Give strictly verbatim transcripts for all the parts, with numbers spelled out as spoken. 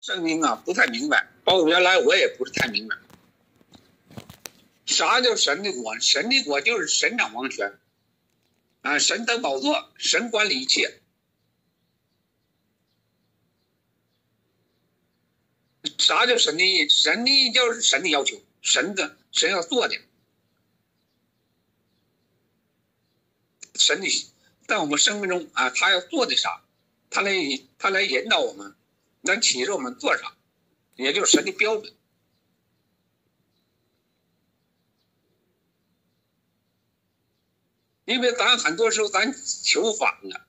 圣经啊不太明白，包括原来我也不是太明白，啥叫神的国？神的国就是神掌王权啊，神得宝座，神管理一切。啥叫神的意？神的意就是神的要求，神的神要做的，神的在我们生命中啊，他要做的啥，他来他来引导我们，能启示我们做啥，也就是神的标准。因为咱很多时候咱求反了，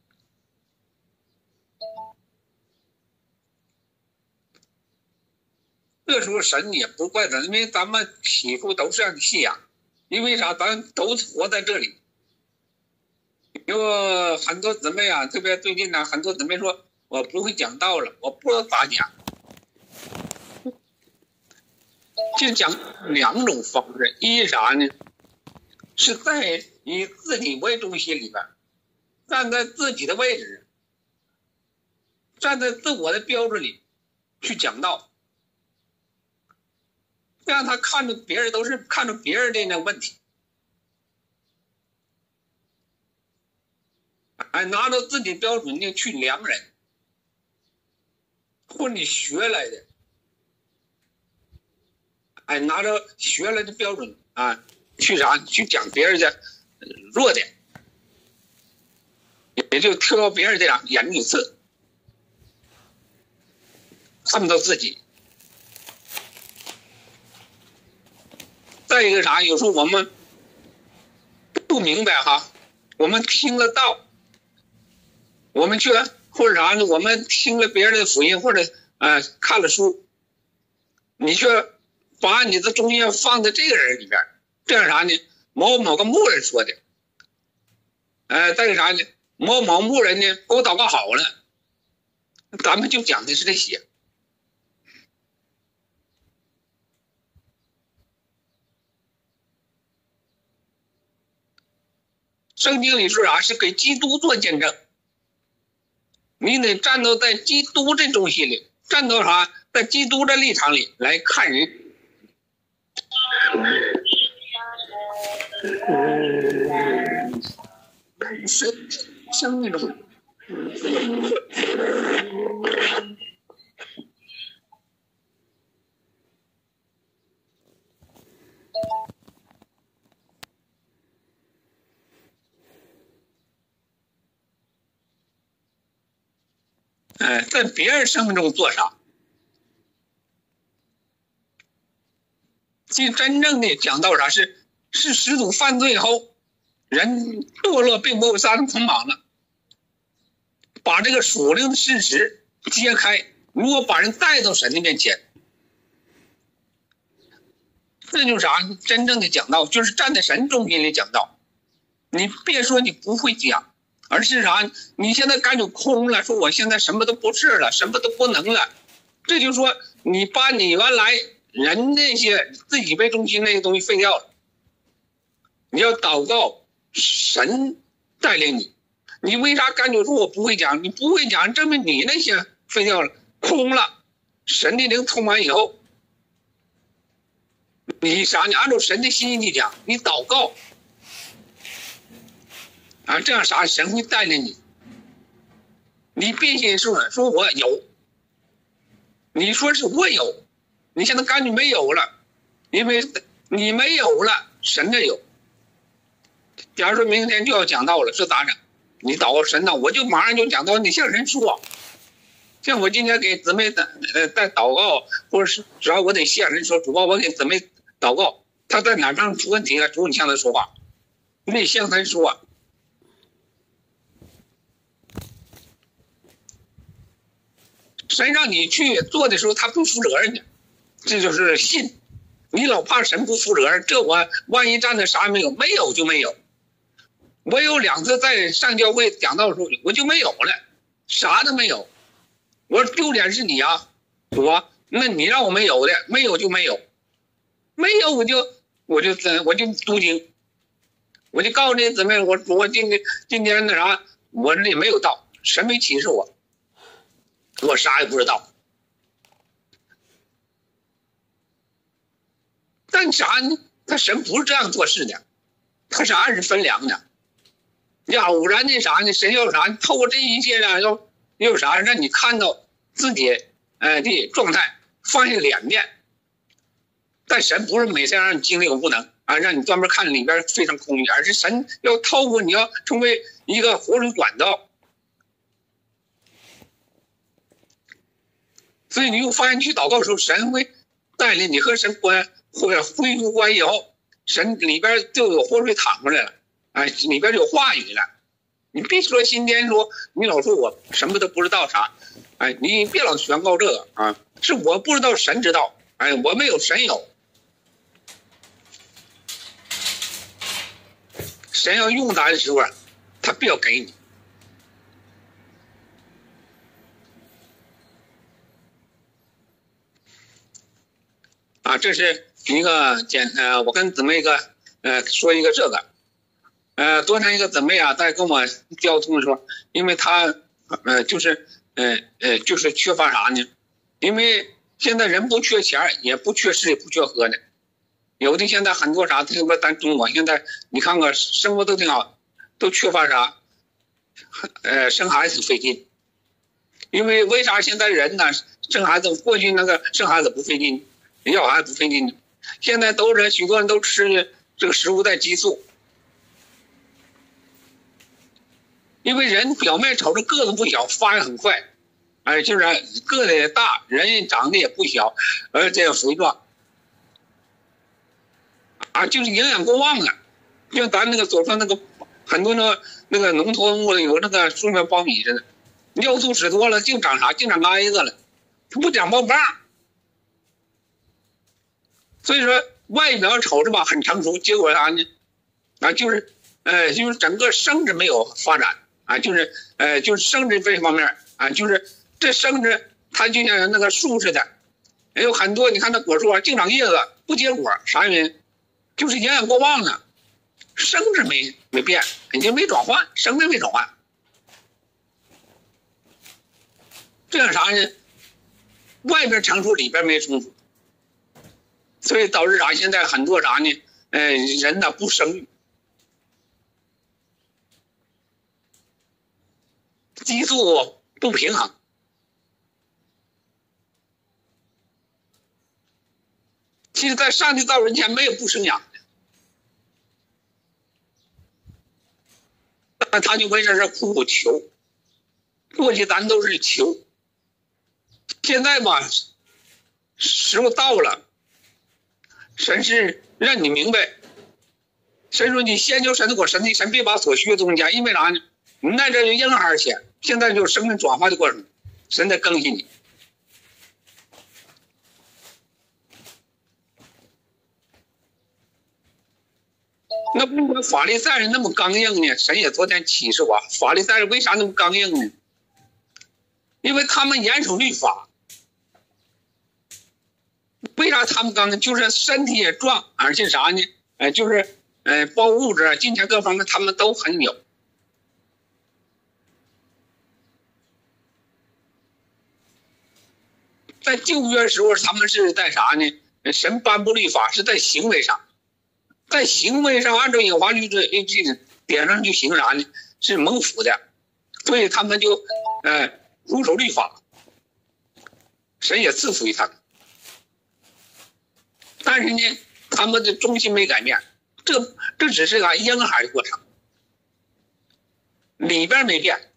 这时候神也不怪咱，因为咱们起初都是这样的信仰，因为啥？咱都活在这里。有很多姊妹啊，特别最近呢，很多姊妹说我不会讲道了，我不知道咋讲。就讲两种方式，一啥呢？是在以自己为中心里边，站在自己的位置，站在自我的标准里去讲道，这样他看着别人都是看着别人的那个问题，哎，拿着自己标准的去量人，或者你学来的，哎，拿着学来的标准啊，去啥去讲别人的弱点，也就挑别人的啥眼里刺，看不到自己。再一个啥，有时候我们不明白哈，我们听了道，我们去了或者啥呢？我们听了别人的福音，或者呃看了书，你却把你的中心放在这个人里边，这样啥呢？某某个牧人说的，呃，再一个啥呢？某某牧人呢给我祷告好了，咱们就讲的是这些。圣经里说啥？是给基督做见证。你得站到在基督这中心里，站到啥？在基督的立场里来看人。是生命中。哎，在别人生命中做啥？其实真正的讲到啥是是始祖犯罪后，人堕落并没有杀人捆绑了，把这个属灵的事实揭开，如果把人带到神的面前，这就是啥？真正的讲道就是站在神中心里讲道。你别说你不会讲，而是啥？你现在感觉空了，说我现在什么都不是了，什么都不能了，这就说你把你原来人那些自己为中心那些东西废掉了。你要祷告神带领你。你为啥感觉说我不会讲？你不会讲，证明你那些废掉了，空了。神的灵充满以后，你啥？你按照神的心意去讲，你祷告啊，这样啥？神会带领你。你别信说说我有，你说是我有，你现在感觉没有了，因为你没有了，神的有。假如说明天就要讲道了，是咋整？你祷告神呢，我就马上就讲道。你向神说，像我今天给姊妹在呃在祷告，或者是只要我得向人说，主啊，我给姊妹祷告，他在哪上出问题了，主你向他说话，你得向他说。神让你去做的时候，他不负责任的，这就是信。你老怕神不负责任，这我万一站着啥没有，没有就没有。我有两次在上教会讲道的时候，我就没有了，啥都没有。我说丢脸是你啊，主啊，那你让我没有的，没有就没有，没有我就我就我就读经，我就告诉那姊妹，我我今天今天那啥，我这里没有到，神没启示我，我啥也不知道。 但啥呢？他神不是这样做事的，他是按时分粮的。你偶然的啥呢？神要啥？透过这一切呢，要要啥？让你看到自己呃的状态，放下脸面。但神不是每次让你经历无能啊，让你专门看里边非常空虚，而是神要透过你要成为一个活水管道。所以你又发现去祷告的时候，神会带领你和神关会恢复关系以后，神里边就有活水淌出来了，哎，里边就有话语了。你别说今天说你老说我什么都不知道啥，哎，你别老宣告这个啊，是我不知道，神知道，哎，我没有，神有。神要用咱的时候，他必要给你。啊，这是一个简呃，我跟姊妹一个呃说一个这个，呃，多年一个姊妹啊，在跟我交通的时候，因为她呃就是呃呃就是缺乏啥呢？因为现在人不缺钱，也不缺吃，也不缺喝的。有的现在很多啥，特别咱中国现在你看看生活都挺好，都缺乏啥？呃，生孩子费劲。因为为啥现在人呢生孩子？过去那个生孩子不费劲。要孩子不费劲，现在都是许多人都吃这个食物带激素，因为人表面瞅着个子不小，发育很快，哎，就是个子也大，人长得也不小，而且肥壮，啊，就是营养过旺了。就像咱那个所说那个很多那个那个农作物有那个树面苞米似的，尿素吃多了净长啥？净长癌子了，它不长棒棒。所以说外表瞅着吧很成熟，结果啥呢？啊，就是呃，就是整个生殖没有发展啊，就是呃，就是生殖这方面啊，就是这生殖它就像那个树似的，有很多你看那果树啊，净长叶子不结果，啥原因？就是营养过旺了，生殖没没变，已经没转换，生殖没转换，这样啥呢？外边成熟，里边没成熟。所以导致啥？现在很多啥呢？呃，人呢不生育，激素不平衡。其实，在上帝造人前没有不生养的，但他就为这事苦苦求。过去咱都是求，现在吧，时候到了。神是让你明白，神说你先求神的果，神的神别把所需的东西加，因为啥呢？你那这就婴孩前，现在就是生命转化的过程，神在更新你。那为什么法利赛人那么刚硬呢？神也昨天启示我，法利赛人为啥那么刚硬呢？因为他们严守律法。为啥他们刚硬？就是身体也壮，而且啥呢？哎，就是呃，包物质、金钱各方面，他们都很有。在旧约时候，他们是在啥呢？神颁布律法是在行为上，在行为上按照耶和华律这这个点上就行啥呢？是蒙福的，所以他们就呃遵守律法，神也赐福于他们。但是呢，他们的中心没改变，这这只是个婴孩的过程，里边没变，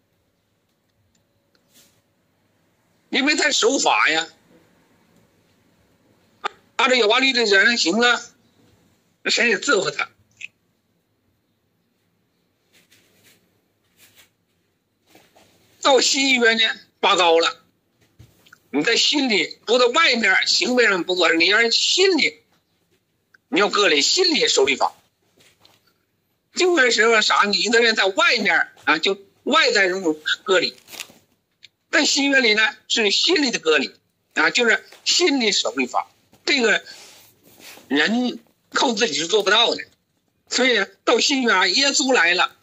因为他守法呀，按照耶和华律的人行了，神也赐福他。到新约呢，拔高了，你在心里不在外面，行为上不做，你要心里。你要隔离，心里守律法。旧约时候啥？你的人在外面啊，就外在人隔离；在新约里呢，是心里的隔离啊，就是心里守律法。这个人靠自己是做不到的，所以到新约啊，耶稣来了，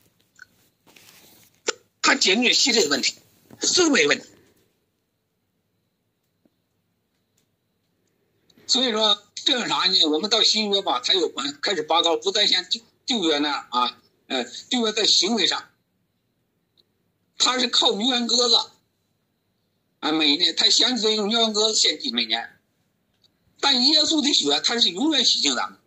他解决心理的问题，思维问题。所以说。 这样啥呢？我们到新约吧，才有开始拔高，不再像旧旧约那样啊，呃，旧约在行为上，他是靠牛羊鸽子啊，每年他献祭用牛羊鸽子献祭每年，但耶稣的血他是永远洗净咱们。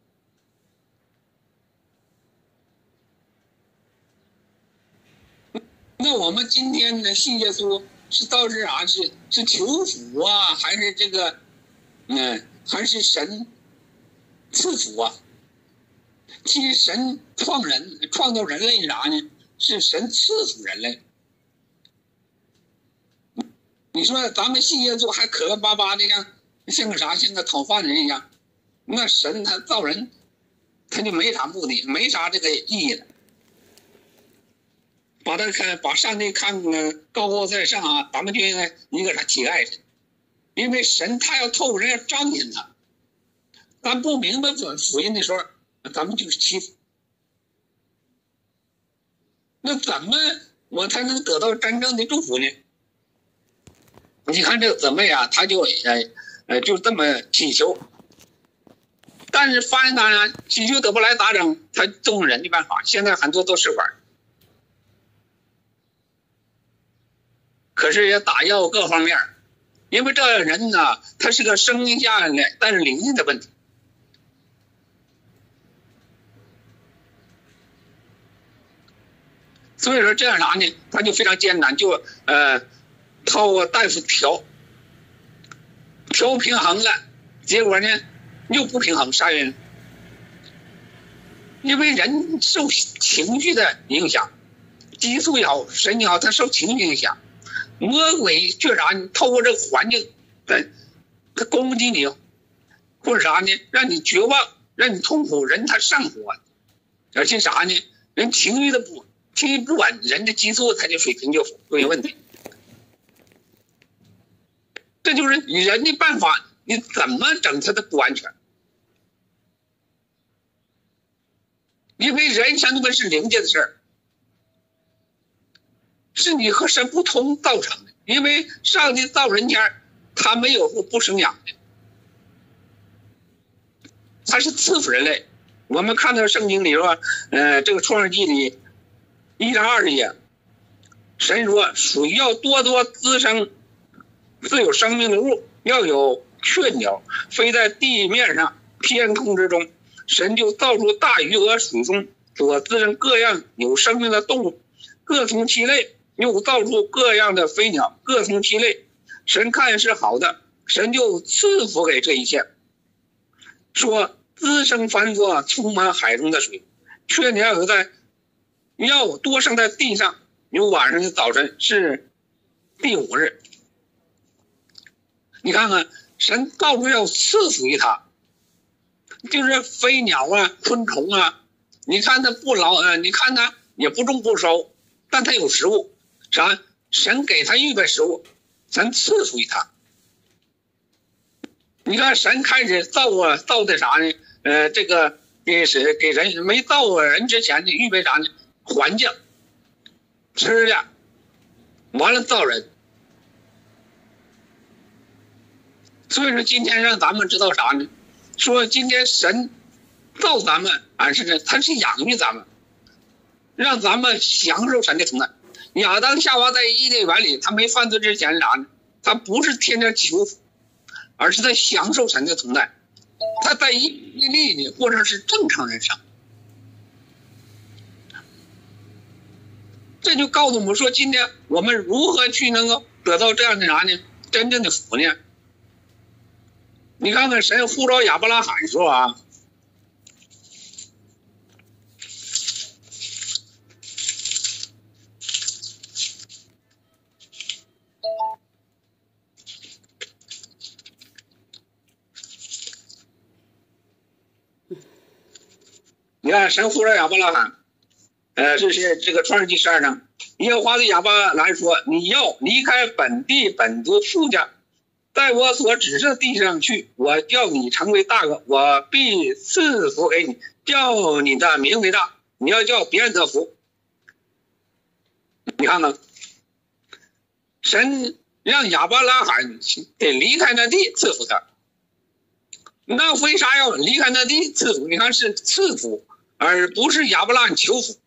那我们今天呢，信耶稣是到是啥？是是求福啊，还是这个，嗯，还是神赐福啊？其实神创人创造人类是啥呢？是神赐福人类。你说咱们信耶稣还磕磕巴巴的像像个啥？像个讨饭人一样，那神他造人，他就没啥目的，没啥这个意义了。把他看，把上帝看高高在上啊，咱们就应该一个啥体爱神，因为神他要透过人要彰显他，咱不明白福音的时候，咱们就是欺负。那怎么我才能得到真正的祝福呢？你看这个姊妹啊，他就呃呃就这么祈求，但是发现当然祈求得不来咋整？他动人的办法，现在很多都试管。可是也打药各方面，因为这人呢，他是个生下来但是灵性的问题，所以说这样啥呢？他就非常艰难，就呃，透过大夫调调平衡了，结果呢又不平衡，啥原因？因为人受情绪的影响，激素也好，神也好，他受情绪影响。魔鬼却啥呢？透过这个环境，在他攻击你，或者啥呢？让你绝望，让你痛苦。人他上火，而且啥呢？人情绪的不情绪不稳，人的激素他就水平就会有问题。这就是人的办法，你怎么整他的不安全？因为人生的是灵界的事儿。是你和神不同造成的，因为上帝造人前他没有不生养的，他是赐福人类。我们看到圣经里说，呃，这个创世纪里一章二十节，神说水要多多滋生自有生命的物，要有雀鸟飞在地面上天空之中，神就造出大鱼和水中所滋生各样有生命的动物，各从其类。又造出各样的飞鸟，各从其类。神看是好的，神就赐福给这一切，说滋生繁多，充满海中的水，雀鸟有在要多生在地上，有晚上的早晨，是第五日。你看看，神到处要赐福于他，就是飞鸟啊、昆虫啊，你看他不劳呃，你看他也不种不收，但他有食物。啥？神给他预备食物，神赐福于他。你看神开始造啊造的啥呢？呃，这个给谁给人没造人之前呢，预备啥呢？环境、吃的，完了造人。所以说今天让咱们知道啥呢？说今天神造咱们，俺是这，他是养育咱们，让咱们享受神的同在。亚当夏娃在伊甸园里，他没犯罪之前啥呢？他不是天天求福，而是在享受神的同在。他在伊甸里过着是正常人生。这就告诉我们说，今天我们如何去能够得到这样的啥呢？真正的福呢？你看看神呼召亚伯拉罕说啊。你看神呼召亚伯拉罕，呃，这是这个创世纪十二章，耶和华对亚伯兰说：“你要离开本地本族父家，在我所指示的地上去，我叫你成为大国，我必赐福给你，叫你的名为大，你要叫别人得福。”你看看，神让亚伯拉罕得离开那地，赐福他。 那为啥要离开那地赐福？你看是赐福，而不是亚伯拉罕求福。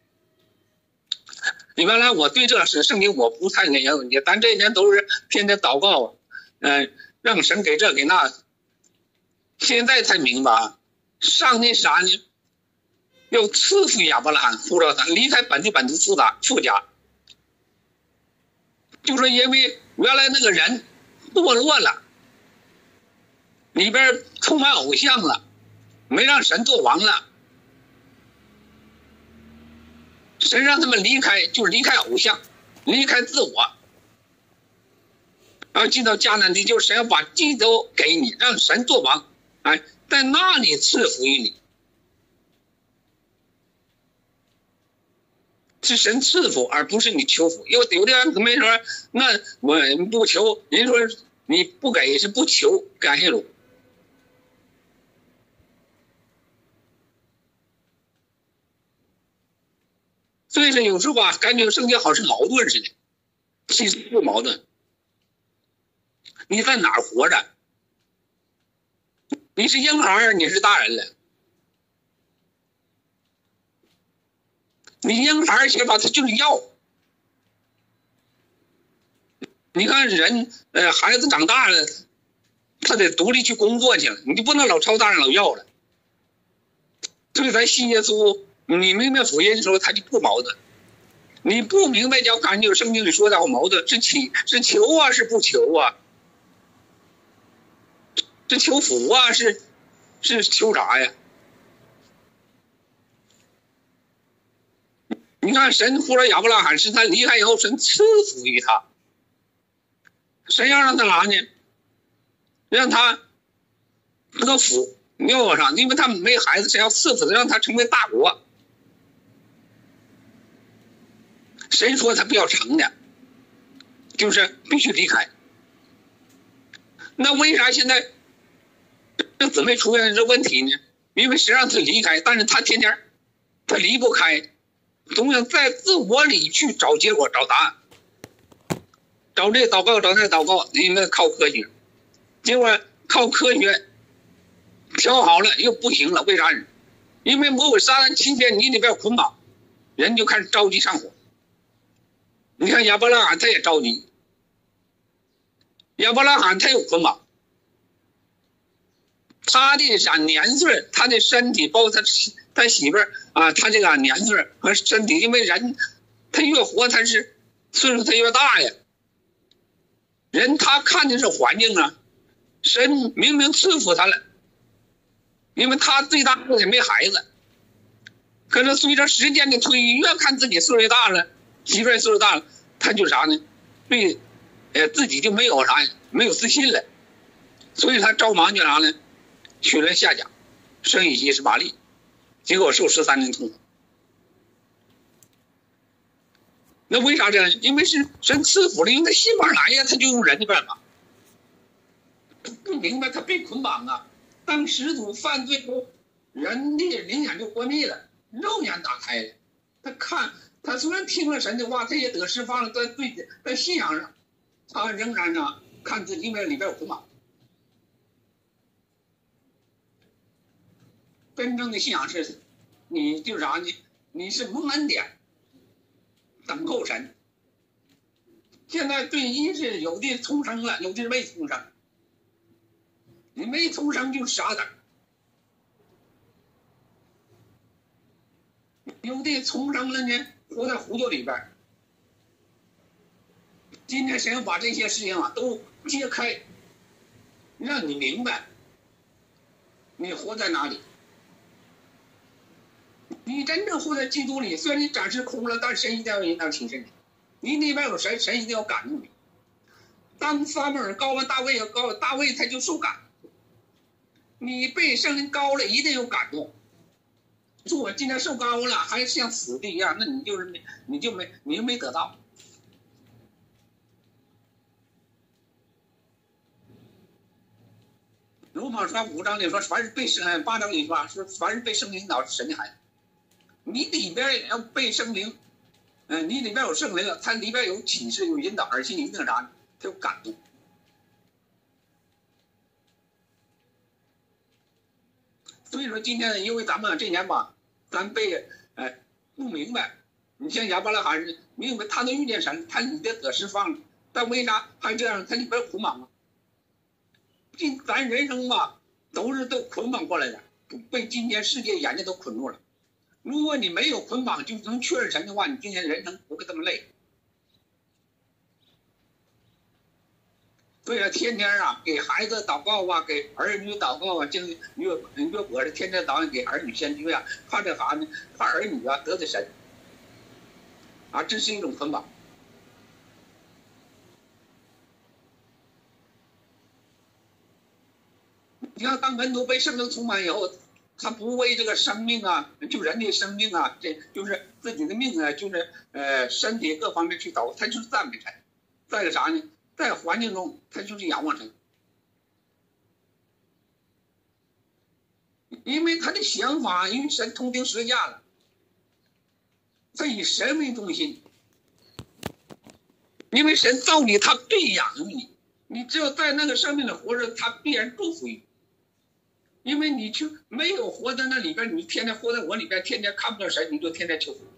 原来我对这是圣经我不太了解，但这一天都是天天祷告，嗯、呃，让神给这给那。现在才明白，上帝啥呢？要赐福亚伯拉罕，护照他离开本地本地富家富家，就是因为原来那个人堕落了，里边充满偶像了，没让神做王了。神让他们离开，就是离开偶像，离开自我，然后进到迦南地，就是神要把地都给你，让神做王，哎，在那里赐福于你，是神赐福，而不是你求福。有有的人没说，那我不求，人说你不给是不求，感谢主。所以说有时候吧，感觉圣经好像矛盾似的，其实不矛盾。你在哪儿活着？你是婴孩，你是大人了。你婴孩学吧，他就是要。你看人，呃，孩子长大了，他得独立去工作去了，你就不能老抄大人老要了。所以咱信耶稣，你明白福音的时候，他就不矛盾。你不明白，就感觉圣经里说的好矛盾，是祈是求啊，是不求啊？是求福啊，是是求啥呀？你看神呼了亚伯拉罕，是他离开以后，神赐福于他。神要让他啥呢？让他得个福，庙上，因为他没孩子，神要赐福的，让他成为大国。神说他不要成的，就是必须离开。那为啥现在这姊妹出现这问题呢？因为谁让他离开，但是他天天他离不开，总想在自我里去找结果、找答案，找这祷告、找那祷告，因为靠科学，结果靠科学调好了又不行了，为啥？因为魔鬼撒旦欺骗你里边捆绑，人就开始着急上火。你看亚伯拉罕他也着急，亚伯拉罕他有捆绑，他的啥年岁，他的身体，包括他他媳妇儿啊，他这个年岁和身体，因为人他越活他是岁数他越大呀。人他看的是环境啊，神明明赐福他了，因为他最大也没孩子，可是随着时间的推移，越看自己岁数大了，媳妇儿岁数大了，他就啥呢？对，呃，自己就没有啥，没有自信了，所以他着忙就啥呢？娶了夏甲，生以希十八例，结果受十三年痛苦。那为啥这样？因为是神赐福了，因为他信法来呀，他就用人的办法。不明白他被捆绑啊！当始祖犯罪后，人的灵眼就关闭了，肉眼打开了。他看，他虽然听了神的话，他也得释放了，在对在信仰上，他仍然呢看自己因为里边有捆绑。真正的信仰是，你就是啥呢？你是蒙恩典，等候神。现在对一是有的重生了，有的是没重生。你没重生就傻等，有的重生了呢，活在糊涂里边。今天神要把这些事情啊都揭开，让你明白，你活在哪里。你真正活在基督里，虽然你暂时空了，但是神一定要引导提升你。你里边有神，神一定要感动你。当撒母耳高完大卫，高大卫他就受感。你被圣灵高了，一定有感动。说我今天受高了，还像死的一样，那你就是没，你就没，你就没得到。罗马书五章里说，凡是被圣，八章里说，说凡是被圣灵引导是神的孩子。你里边要被圣灵，嗯、呃，你里边有圣灵，它里边有启示，有引导，而且一定啥？它有感动。 以说今天因为咱们这年吧，咱被哎不明白。你像亚伯拉罕人，明白他能遇见神，他里边得释放了，但为啥还这样？他里边捆绑啊？这咱人生吧，都是都捆绑过来的，被今天世界眼睛都捆住了。如果你没有捆绑，就能确认神的话，你今天人生不会这么累。所以说，天天啊，给孩子祷告啊，给儿女祷告啊，经约约我是天天早上给儿女先知啊，怕这啥呢？怕儿女啊得罪神。啊，这是一种捆绑。你看，当门徒被圣灵充满以后，他不为这个生命啊，就人的生命啊，这就是自己的命啊，就是呃身体各方面去祷，他就是赞美神。再一个啥呢？在环境中，他就是仰望神，因为他的想法与神同定十架了，他以神为中心。因为神造你，他必养你，你只有在那个生命里活着，他必然祝福你。因为你就没有活在那里边，你天天活在我里边，天天看不到神，你就天天求福。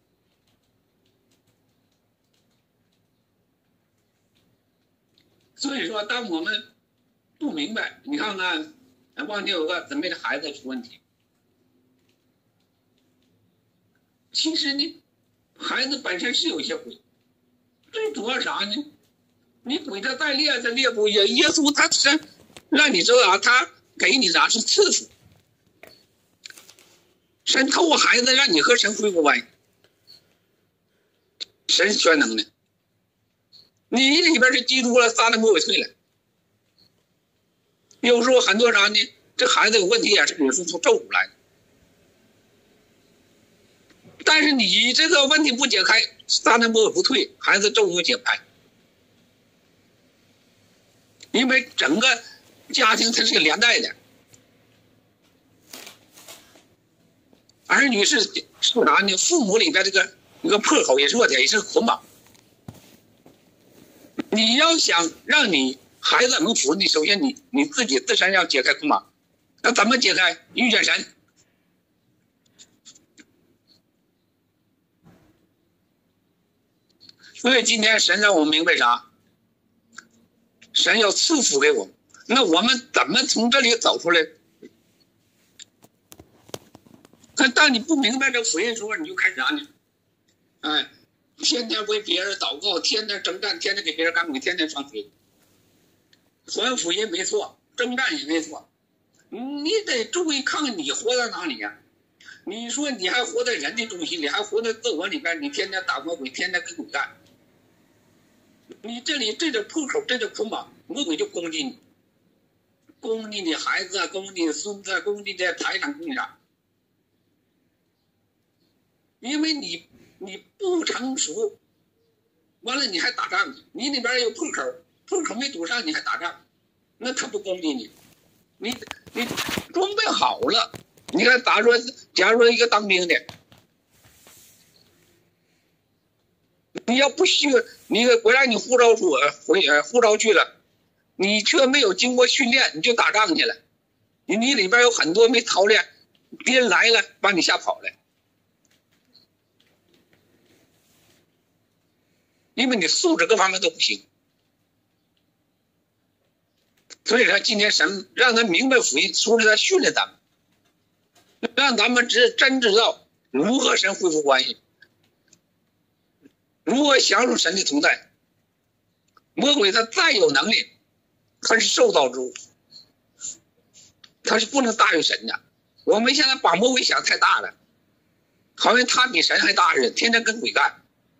所以说，当我们不明白，你看看，望天有个姊妹的孩子出问题，其实呢，孩子本身是有一些鬼。最主要啥呢？你鬼他再烈再烈不也？耶稣他是让你知道啊，他给你啥是赐福。神透过孩子让你和神恢复关系，神是全能的。你里边是基督了，撒旦魔鬼退了。有时候很多啥呢？这孩子有问题也是你是从咒诅来的。但是你这个问题不解开，撒旦魔鬼不退，孩子咒诅解不开。因为整个家庭它是个连带的，儿女是是啥呢？父母里边这个一个破口也是弱点，也是捆绑。你要想让你孩子能服你，首先你你自己自身要解开捆绑。那怎么解开？遇见神。所以今天神让我们明白啥？神要赐福给我们，那我们怎么从这里走出来？可当你不明白这福音的时候，你就开始啥呢？哎，天天为别人祷告，天天征战，天天给别人干鬼，天天传福音。传福音没错，征战也没错，你得注意看看你活在哪里呀、啊？你说你还活在人的中心里，还活在自我里边，你天天打魔鬼，天天跟鬼干。你这里这个破口，这个捆绑，魔鬼就攻击你，攻击你孩子啊，攻击你孙子啊，攻击你的财产，攻击啥？因为你你不成熟，完了你还打仗，你里边有破口，破口没堵上，你还打仗，那他不攻击你，你你装备好了，你看，打说，假如说一个当兵的。你要不需你国家你呼召出回呼召去了，你却没有经过训练，你就打仗去了，你你里边有很多没操练，别人来了把你吓跑了，因为你素质各方面都不行。所以说今天神让他明白福音，说是他训练咱们，让咱们知真知道如何神恢复关系。如何享受神的同在？魔鬼他再有能力，他是受造之物，他是不能大于神的。我们现在把魔鬼想太大了，好像他比神还大似的，天天跟鬼干。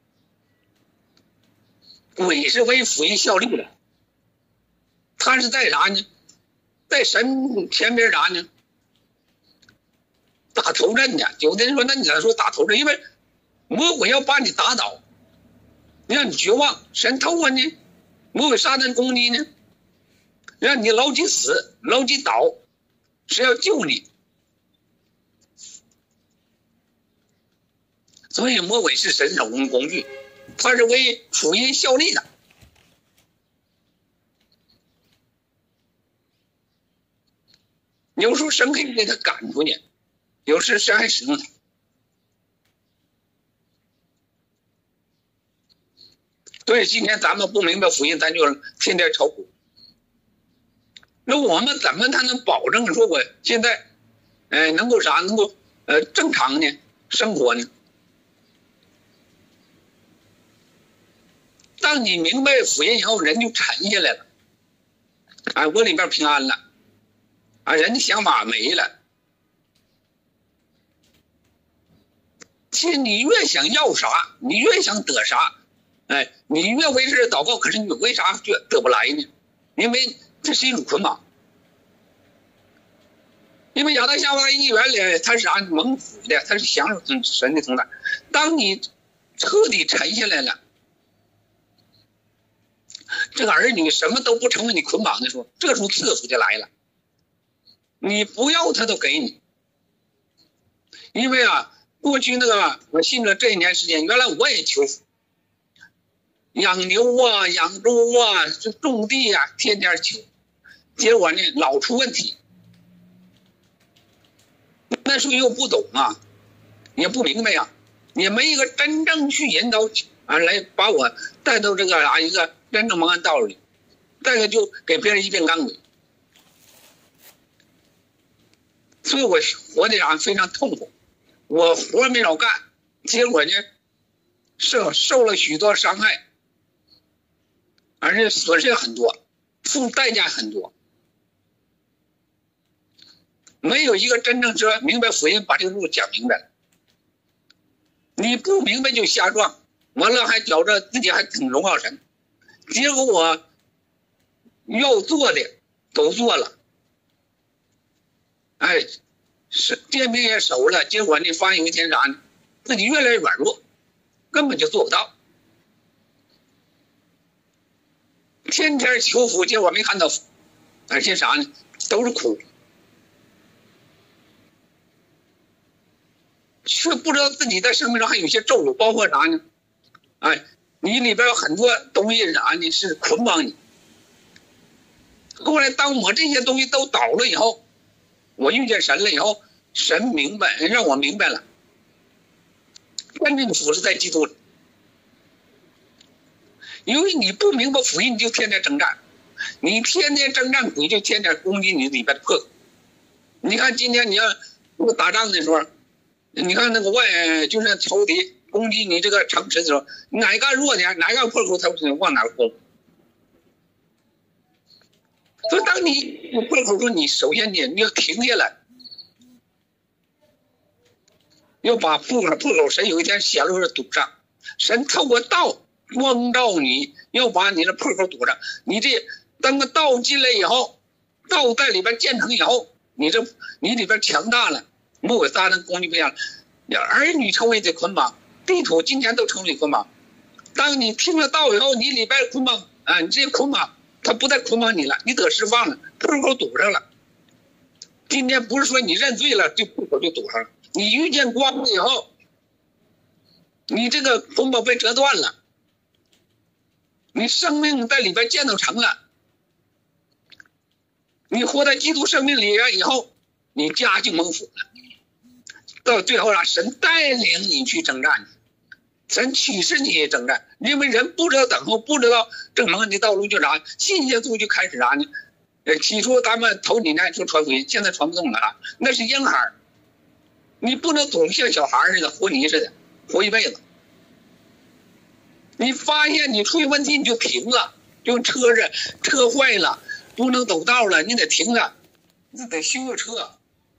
鬼是为福音效力的，他是在啥呢？在神前边啥呢？打头阵的。有的人说，那你咋说打头阵？因为魔鬼要把你打倒。让你绝望，神透过呢，魔鬼撒旦攻击呢，让你牢记死，牢记倒，是要救你。所以魔鬼是神手中工具，他是为福音效力的。 有时候神可以给他赶出去，有时神还使用他。所以今天咱们不明白福音，咱就天天愁苦。那我们怎么才能保证说我现在，呃，能够啥，能够呃正常呢生活呢？当你明白福音以后，人就沉下来了，啊，我里边平安了，啊，人的想法没了。其实你越想要啥，你越想得啥，哎，你越为是祷告，可是你为啥就得不来呢？因为这是一种捆绑。因为亚当夏娃一原里，他是啥蒙福的，他是享受神的同在。当你彻底沉下来了，这个儿女什么都不成为你捆绑的时候，这时候赐福就来了。你不要他都给你。因为啊，过去那个我信了这一年时间，原来我也求福，养牛啊，养猪啊，这种地啊，天天求，结果呢老出问题。那时候又不懂啊，也不明白啊，也没一个真正去引导啊，来把我带到这个啊一个真正蒙恩道路里，再个就给别人一变钢轨，所以我活的啊非常痛苦，我活没少干，结果呢受受了许多伤害，而且损失很多，付代价很多。没有一个真正说明白福音，把这个路讲明白了。你不明白就瞎撞，完了还觉着自己还挺荣耀神，结果我要做的都做了，哎，是见面也熟了，结果呢发现有一天啥呢，自己越来越软弱，根本就做不到。天天求福，结果没看到福，而且啥呢，都是苦。却不知道自己在生命中还有些咒诅，包括啥呢？哎，你里边有很多东西啥呢？是捆绑你。后来当我这些东西都倒了以后，我遇见神了以后，神明白，让我明白了，真正的福是在基督里。因为你不明白福音，你就天天征战，你天天征战，鬼就天天攻击你里边的破口。你看今天你要打仗的时候，你看那个外就是仇敌攻击你这个城池的时候，哪个弱点，哪个破口，他往哪攻。所以当你有破口的时候，你首先你你要停下来，要把破口破口，神有一天显露着堵上。神透过道光照你，要把你的破口堵上。你这当个道进来以后，道在里边建成以后，你这你里边强大了。魔鬼撒旦攻击不下了，儿女成为这捆绑，地土今天都成为捆绑。当你听了道以后，你里边捆绑啊，你这些捆绑，他不再捆绑你了，你得释放了，破口堵上了。今天不是说你认罪了，就破口就堵上了。你遇见光了以后，你这个捆绑被折断了，你生命在里边建造成了，你活在基督生命里边以后，你家就蒙福了。到最后让神带领你去征战，神启示你去征战，因为人不知道等候，不知道正蒙恩的道路就啥，信耶稣就开始啥呢？呃，起初咱们头几年说传福音，现在传不动了啊，那是婴孩，你不能总像小孩似的活泥似的活一辈子。你发现你出现问题你就停了，就车子车坏了，不能走道了，你得停了，你得修个车。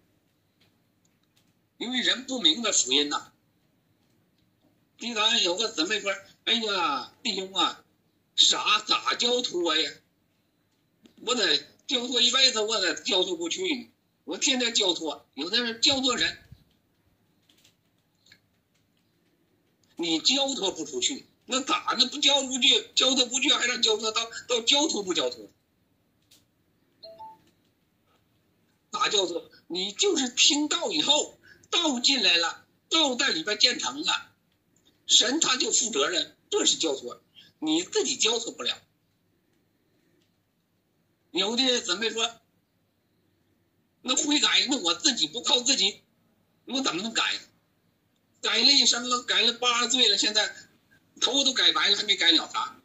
因为人不明白福音呐、啊。经常有个姊妹说：“哎呀，弟兄啊，啥咋交托呀？我得交托一辈子，我得交托不去。我天天交托，有的人交托人，你交托不出去，那咋呢？不交出去，交托不去，还让交托到到交托不交托？咋交托？你就是听到以后。”道进来了，道在里边建成了，神他就负责任，这是交托，你自己交托不了。有的姊妹说， 那悔改，那我自己不靠自己，我怎么能改？改了一生了，改了八十岁了，现在头都改白了，还没改了啥？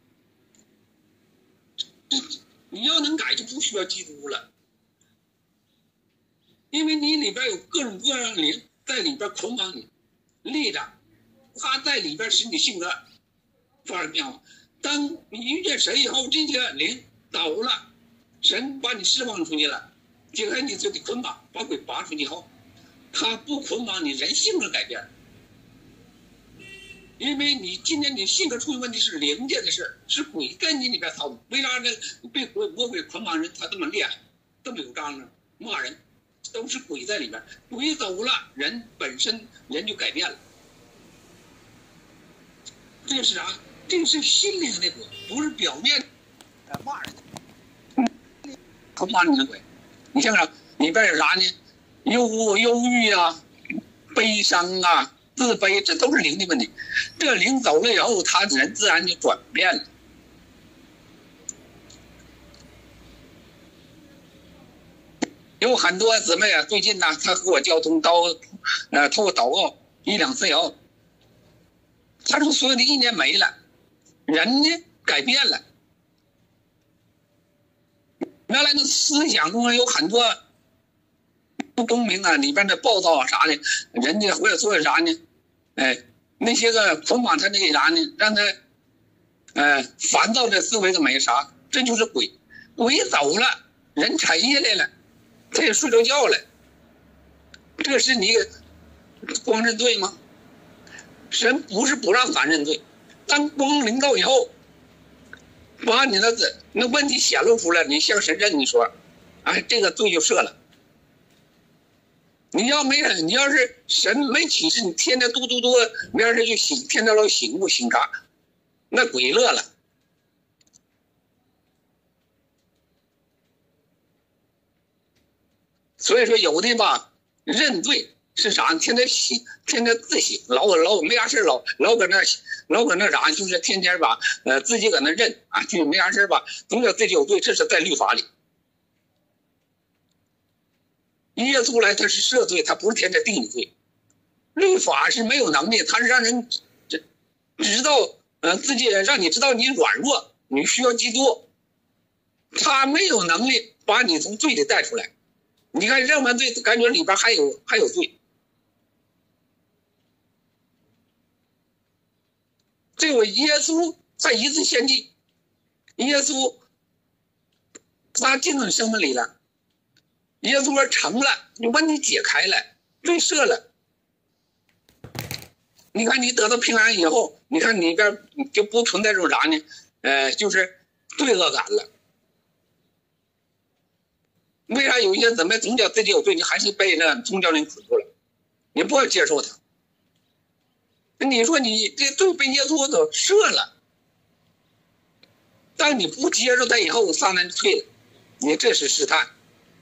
这你要能改，就不需要基督了，因为你里边有各种各样的灵在里边捆绑你，立着，他在里边使你性格发生变化。当你遇见神以后，这些灵走了，神把你释放出去了，解开你这个捆绑，把鬼拔出去以后，他不捆绑你，人性格改变。因为你今天你性格出现问题是灵界的事，是鬼在你里边操纵。为啥这被鬼魔鬼捆绑人他这么厉害，这么有张力，骂人，都是鬼在里边。鬼走了，人本身人就改变了。这是啥？这是心灵的鬼，不是表面骂人的。捆绑你的鬼，你想想里边有啥呢？忧忧郁啊，悲伤啊。自卑，这都是灵的问题。这灵走了以后，他人自然就转变了。有很多姊妹啊，最近呢，他和我交通到，呃，通过祷告一两次以后，他说所有的意念没了，人呢改变了。原来那思想中有很多不公平啊，里边的暴躁啊啥的，人家或者说啥呢？哎，那些个捆绑他那个啥呢，让他呃烦躁的思维都没啥，这就是鬼。鬼走了，人沉下来了，他也睡着觉了。这是你光认罪吗？神不是不让咱认罪，当光临到以后，把你的那问题显露出来，你向神认，你说，哎，这个罪就赦了。你要没人，你要是神没启示，你天天嘟嘟嘟没事就醒，天天老醒不醒啥，那鬼乐了。所以说有的吧，认罪是啥？天天醒，天天自省，老老没啥事老老搁那老搁那啥，就是天天吧，呃，自己搁那认啊，就没啥事吧，总觉自己有罪，这是在律法里。耶稣来他是赦罪，他不是天天定你罪。律法是没有能力，他是让人知道，呃，自己让你知道你软弱，你需要基督。他没有能力把你从罪里带出来。你看认完罪，感觉里边还有还有罪。这位耶稣在一次献祭，耶稣他进入生命里了。耶稣说成了，你问题解开了，罪赦了。你看你得到平安以后，你看里边就不存在这种啥呢？呃，就是罪恶感了。为啥有一些怎么总觉自己有罪，你还是被那宗教人捆住了？你不要接受他。你说你这罪被耶稣都赦了，当你不接受他以后，撒旦就退了，你这是试探。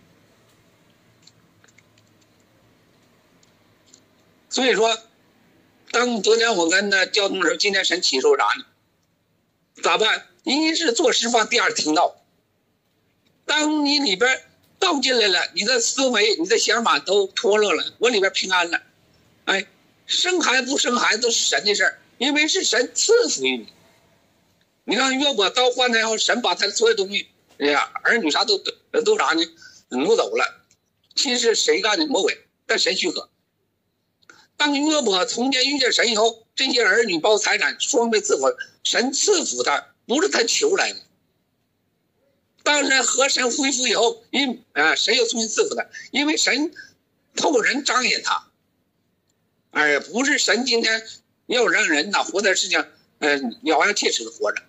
所以说，当昨天我跟那交通的时候，今天神启示啥呢？咋办？一是做释放，第二听到。当你里边倒进来了，你的思维、你的想法都脱落了，我里边平安了。哎，生孩子不生孩子都是神的事儿，因为是神赐福于你。你看约伯到患难后，神把他的所有东西，哎呀，儿女啥都都啥呢？挪走了。其实谁干的？魔鬼，但神许可。当约伯从前遇见神以后，这些儿女包括财产双倍赐福，神赐福他，不是他求来的。当然和神恢复以后，因啊神又重新赐福他，因为神透过人彰显他，而不是神今天要让人呐活在世界上，嗯、呃，咬牙切齿的活着。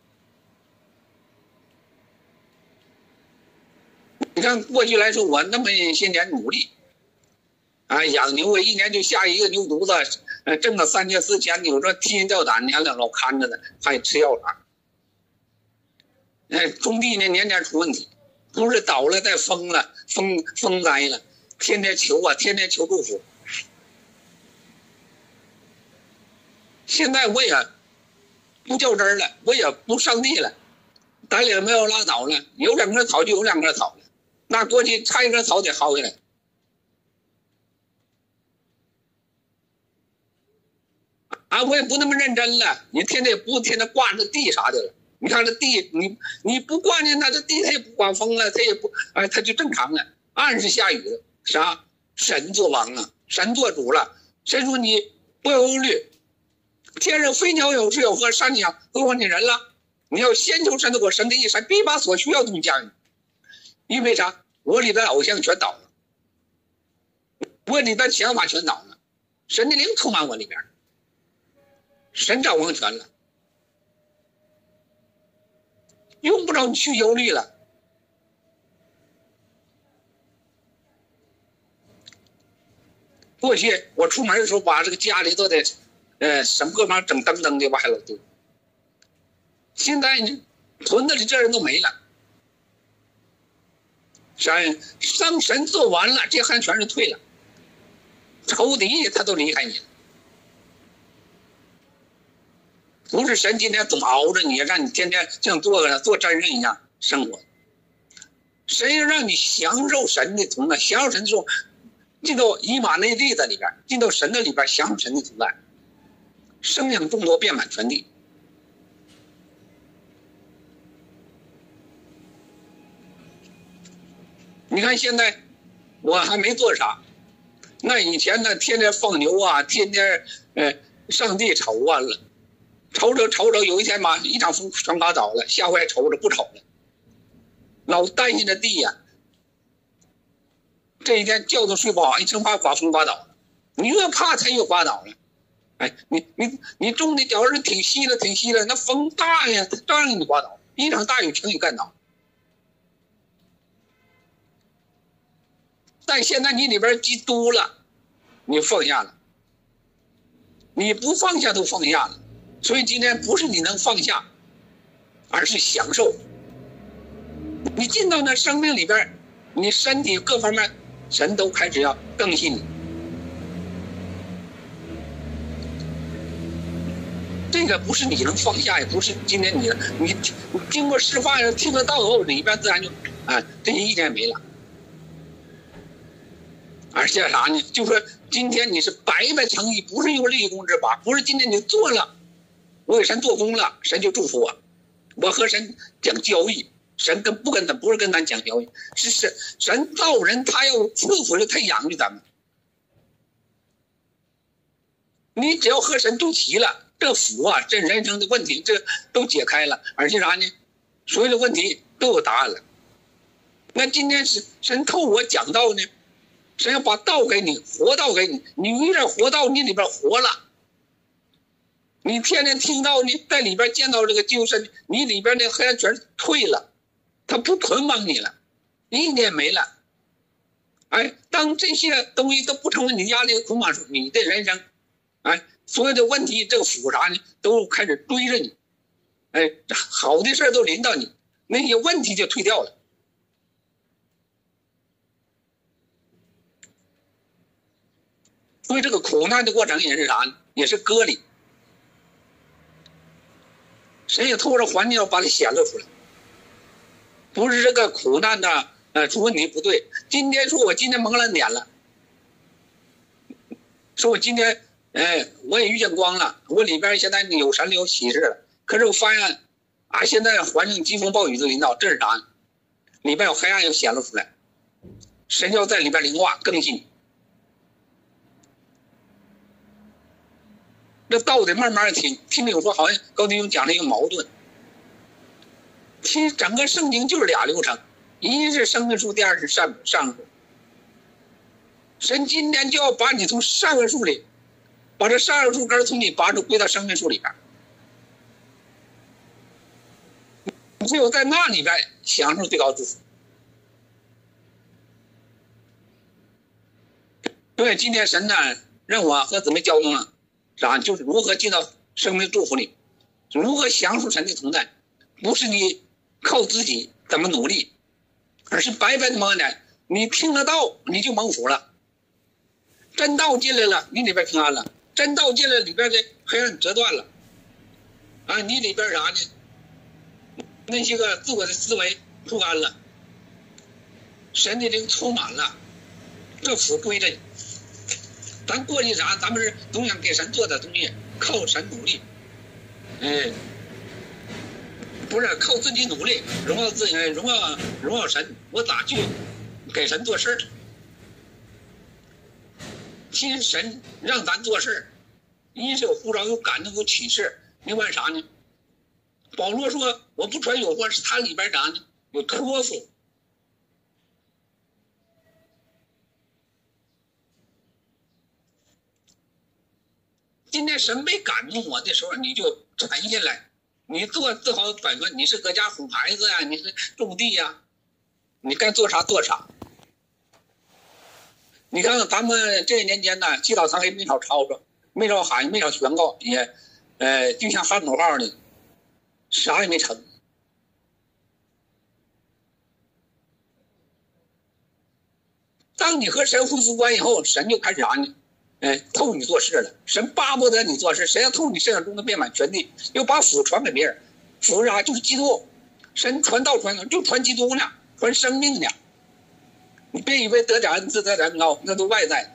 你看过去来说，我那么些年努力。啊，养牛啊，一年就下一个牛犊子，呃，挣个三千四千，你说提心吊胆，娘俩老看着呢，还吃药了。哎，种地呢年年出问题，不是倒了再疯了，风风灾了，天天求啊，天天求祝福。现在我也不较真了，我也不上地了，打脸没有拉倒了，有两根草就有两根草了。 那过去差一根草得薅下来。啊，我也不那么认真了，你天天不天天挂着地啥的了。你看这地，你你不挂呢，那这地它也不刮风了，它也不哎，它就正常了。按时下雨了，啥？神做王啊，神做主了。神说你不要忧虑，天上飞鸟有吃有喝，山上何况你人了？你要先求神的国，神的义，神必把所需要的东西加你。因为啥？我里边偶像全倒了，我里边想法全倒了，神的灵充满我里边，神掌王权了，用不着你去忧虑了。过去我出门的时候，把这个家里都得，呃，什么各方整灯灯的，完了都。现在呢，屯子里这人都没了。神当神做完了，这汗全是退了，仇敌他都离开你了。不是神今天总熬着你，让你天天像做个做真人一样生活。神要让你享受神的同在，享受神的时候，进到以马内利的里边，进到神的里边，享受神的同在，生养众多，遍满全地。你看现在我还没做啥，那以前呢，天天放牛啊，天天呃上地瞅啊，瞅着瞅着，有一天嘛，一场风全刮倒了，下回瞅着不瞅了，老担心着地呀、啊。这一天觉都睡不好，一生怕刮风刮倒了，你越怕它越刮倒了。哎，你你你种的脚是挺稀了，挺稀了，那风大呀，它照样给你刮倒，一场大雨全给干倒。但现在你里边积多了，你放下了，你不放下都放下了。所以今天不是你能放下，而是享受。你进到那生命里边，你身体各方面神都开始要更新你。这个不是你能放下，也不是今天你你你经过释放听得到后，里边自然就啊这些意见没了。而且啥呢？就说今天你是白白诚意，不是用立功之法，不是今天你做了，我给神做工了，神就祝福我。我和神讲交易，神跟不跟咱不是跟咱讲交易，是是神造人，他要赐福，他养育咱们。你只要和神对齐了，这福啊，这人生的问题这都解开了，而且啥呢？所有的问题都有答案了。那今天是神透我讲道呢？神要把道给你，活道给你，你有点活道，你里边活了。你天天听到你在里边见到这个救生，你里边的黑暗全退了，它不捆绑你了，一点没了。哎，当这些东西都不成为你压力的捆绑时，你的人生，哎，所有的问题这个福啥呢，都开始追着你。哎，好的事都临到你，那些问题就退掉了。所以这个苦难的过程也是啥呢？也是割礼。神也透过环境要把它显露出来，不是这个苦难的呃出问题不对。今天说我今天蒙了脸了，说我今天哎我也遇见光了，我里边现在有神有启示了。可是我发现啊，现在环境疾风暴雨的临到，这是啥？里边有黑暗要显露出来，神要在里边灵化更新。这道得慢慢听，听着有说好像高弟兄讲了一个矛盾。其实整个圣经就是俩流程，一是生命树，第二是善善恶树。神今天就要把你从善恶树里，把这善恶树根从你拔出，归到生命树里边。你只有在那里边享受最高祝福。所以今天神呢，让我和姊妹交通了。啥？就是如何进到生命祝福里，如何享受神的同在，不是你靠自己怎么努力，而是白白的蒙恩典。你听得到，你就蒙福了。真道进来了，你里边平安了；真道进来，里边的黑暗折断了。啊，你里边啥呢？那些个自我的思维不安了。 神的灵充满了，这福归着你。咱过去啥？咱们是总想给神做的东西，靠神努力，嗯，不是靠自己努力，荣耀自呃荣耀荣耀神，我咋去给神做事儿？其实神让咱做事儿，一是有呼召，有感动，有启示。另外啥呢？保罗说我不传有话，是他里边啥呢？有托付。今天神没感动我的时候，你就沉下来，你做做好本分。你是搁家哄孩子呀、啊，你是种地呀、啊，你该做啥做啥。你看看咱们这些年间呢，祈祷堂也没少吵吵，没少喊，没少宣告，也，呃，就像喊口号的，啥也没成。当你和神恢复关系后，神就开始啥呢？哎，透你做事了。神巴不得你做事，谁要透你身上中的遍满全地，又把福传给别人。福啥？就是基督。神传道传就传基督呢，传生命呢。你别以为得点恩赐得点高，那都外在。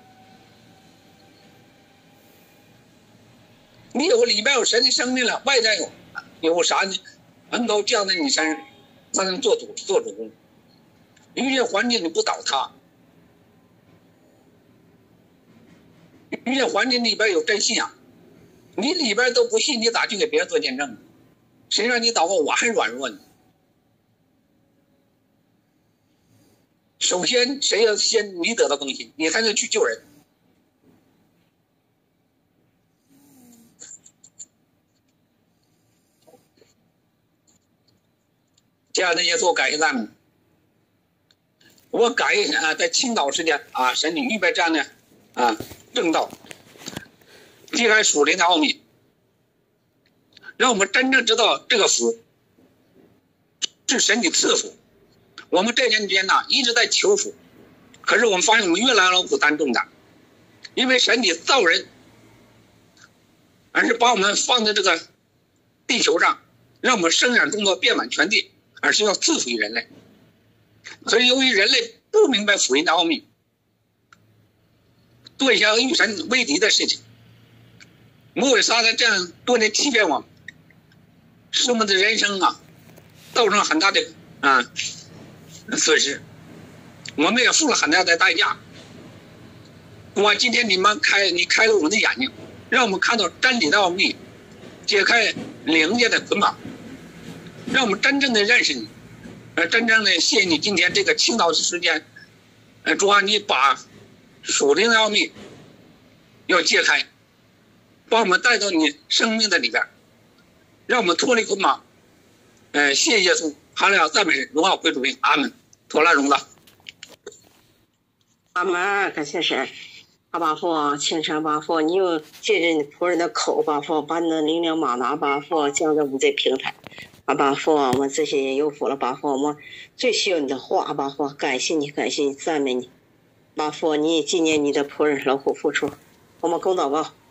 你有里边有神的生命了，外在有有啥呢？恩高降在你身上，才能做主做主公。遇见环境你不倒塌。遇见环境里边有真信仰，你里边都不信，你咋去给别人做见证？谁让你祷告我还软弱呢？首先，谁要先你得到更新，你才能去救人。亲爱的耶稣，感谢赞美，我感谢啊，在青岛时间啊，神你预备这样的啊。正道，揭开属灵的奥秘，让我们真正知道这个福是神的赐福。我们这年间呢一直在求福，可是我们发现我们越来越苦担重担，因为神的造人，而是把我们放在这个地球上，让我们生养众多，遍满全地，而是要赐福于人类。可是由于人类不明白福音的奥秘，做一些与神为敌的事情，魔鬼撒旦这样多年欺骗我们，使我们的人生啊造成很大的啊损失，我们也付了很大的代价。我今天你们开你开了我们的眼睛，让我们看到真理的奥秘，解开灵界的捆绑，让我们真正的认识你，呃，真正的谢谢你今天这个青岛的时间，呃，主啊，你把属灵的奥秘要揭开，把我们带到你生命的里边，让我们脱离捆绑。呃，谢谢耶稣，哈利路亚，赞美荣耀归主名，阿门。托拉荣了， 阿门，感谢神。阿爸父，虔诚阿父，你又借着你仆人的口，阿父把你的灵粮马拿，阿父降在我们这平台。阿爸父，我们这些也有福了，阿父，我们最需要你的话，阿爸父，感谢你，感谢你，赞美你。阿父，你纪念你的仆人劳苦付出，我们共祷告。